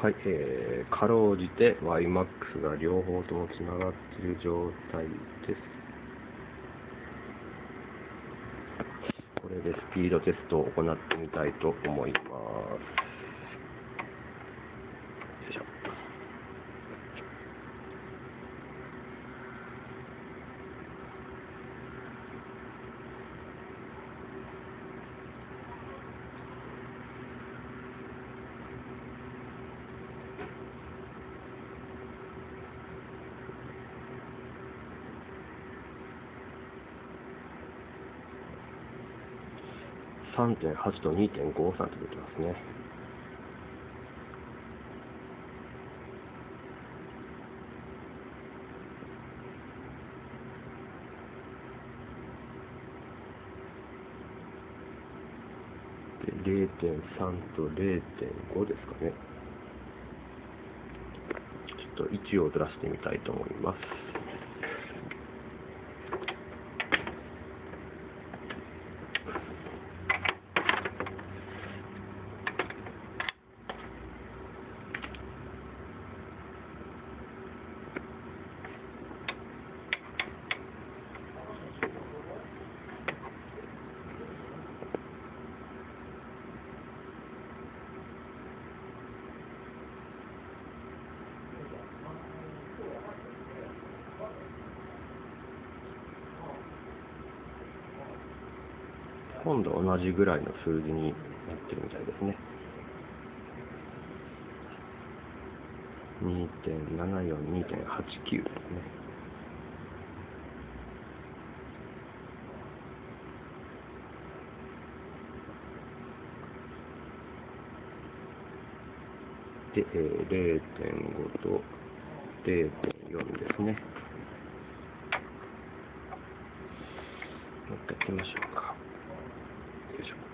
はい、かろうじて YMAX が両方ともつながっている状態です。これでスピードテストを行ってみたいと思います。よいしょ。3.8 と 2.53 と出てますね。で 0.3 と 0.5 ですかね。ちょっと位置をずらしてみたいと思います。今度同じぐらいの数字になってるみたいですね。2.74、2.89 ですね。で、0.5 と 0.4 ですね。もう一回やってみましょうか。よいしょ。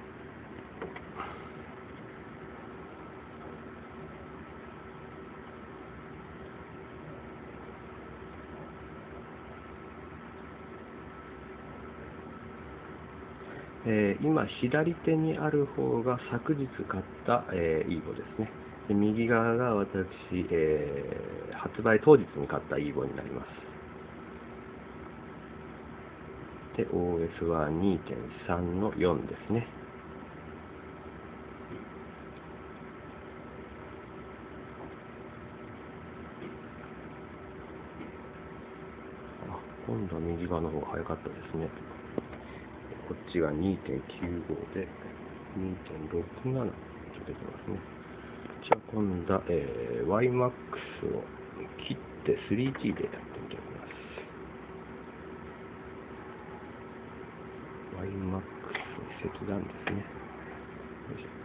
今、左手にある方が昨日買った、イーボですね。で右側が私、発売当日に買ったイーボになります。で、OS は 2.3 の4ですね。今度は右側の方が早かったですね。こっちが 2.95 で 2.67 と出てますね。じゃあ今度は、YMAX を切って 3G でやってみたいと思います。YMAX 切断ですね。よいしょ。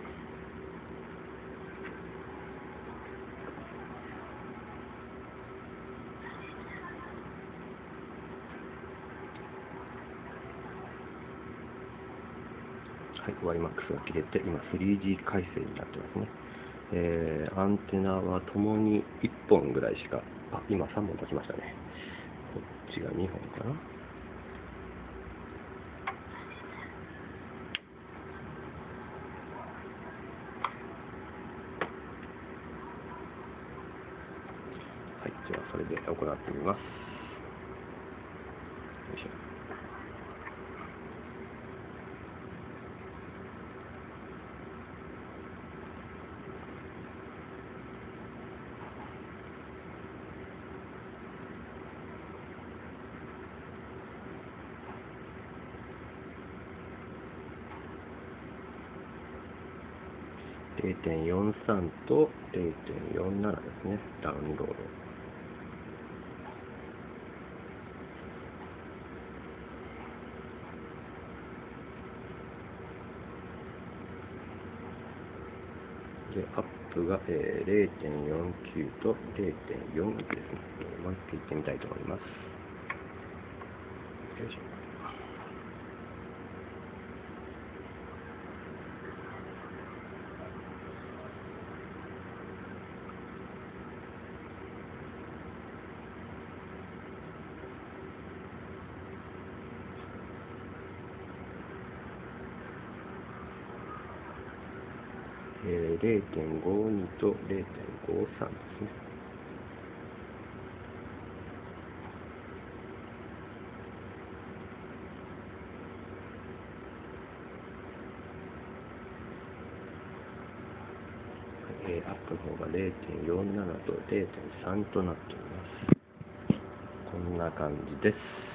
はい、YMAX が切れて、今 3G 回線になってますね。アンテナはともに1本ぐらいしか、今3本立ちましたね。こっちが2本かな。はい、じゃあそれで行ってみます。よいしょ。0.43 と 0.47 ですね、ダウンロード。で、アップが、0.49 と 0.41 ですね。もう一回行ってみたいと思います。よいしょ。 0.52 と 0.53 ですね。アップの方が 0.47 と 0.3 となっています。こんな感じです。